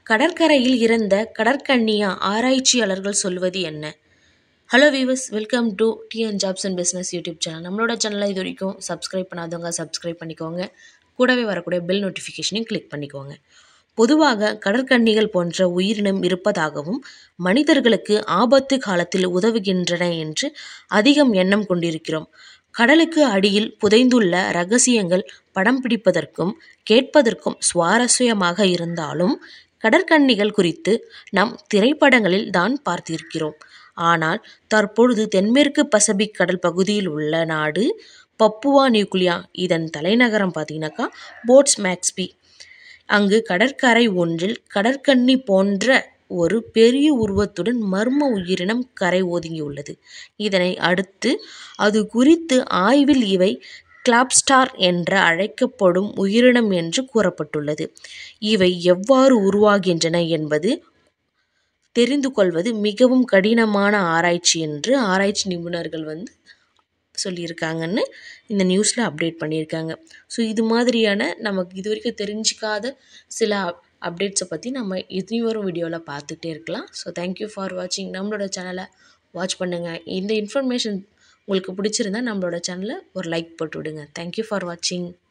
கடற்கரையில் இறந்த கடற்கன்னியா ஆராய்ச்சியாளர்கள் சொல்வது என்ன? Hello viewers, welcome to TN jobs and business YouTube channel. நம்மளோட சேனலை இது வரைக்கும் சப்ஸ்கிரைப் பண்ணாதவங்க சப்ஸ்கிரைப் பண்ணிக்கோங்க. கூடவே வரக்கூடிய பெல் நோட்டிஃபிகேஷனையும் கிளிக் பண்ணிக்கோங்க. பொதுவாக கடற்கன்னிகள் போன்ற உயிரினம் இருப்பதாகவும் மனிதர்களுக்கு ஆபத்து காலத்தில் உதவுகின்றன என்று அதிகம் எண்ணம் கொண்டிருக்கிறோம். கடலுக்கு அடியில் புதைந்துள்ள ரகசியங்கள் படம் பிடிப்பதற்கும் கேட்பதற்கும் சுவாரஸ்யமாக இருந்தாலும் கடற்கன்னிகள் குறித்து நாம் திரைப்படங்களில் தான் பார்த்திருக்கிறோம். ஆனால் தற்பொழுது தென்மேற்கு பசிபிக் கடல் பகுதியில் உள்ள நாடு பப்புவா நியூகினியா. இதன் தலைநகரம் பார்த்தீங்கன்னாக்கா போட்ஸ்மேக்ஸ்பி. அங்கு கடற்கரை ஒன்றில் கடற்கன்னி போன்ற ஒரு பெரிய உருவத்துடன் மர்ம உயிரினம் கரை ஒதுங்கியுள்ளது. இதனை அடுத்து அது குறித்து ஆய்வில் இவை கிளாப்ஸ்டார் என்று அழைக்கப்படும் உயிரினம் என்று கூறப்பட்டுள்ளது. இவை எவ்வாறு உருவாகின்றன என்பது தெரிந்து கொள்வது மிகவும் கடினமான ஆராய்ச்சி என்று ஆராய்ச்சி நிபுணர்கள் சொல்லியிருக்காங்கன்னு இந்த நியூஸில் அப்டேட் பண்ணியிருக்காங்க. ஸோ இது மாதிரியான நமக்கு இது வரைக்கும் தெரிஞ்சிக்காத சில அப்டேட்ஸை பற்றி நம்ம இனிவரும் வீடியோவில் பார்த்துட்டே இருக்கலாம். ஸோ தேங்க்யூ ஃபார் வாட்சிங். நம்மளோட சேனலை வாட்ச் பண்ணுங்கள். இந்த இன்ஃபர்மேஷன் உங்களுக்கு பிடிச்சிருந்தா நம்மளோட சேனலை ஒரு லைக் போட்டு விடுங்க. தேங்க்யூ ஃபார் வாட்சிங்.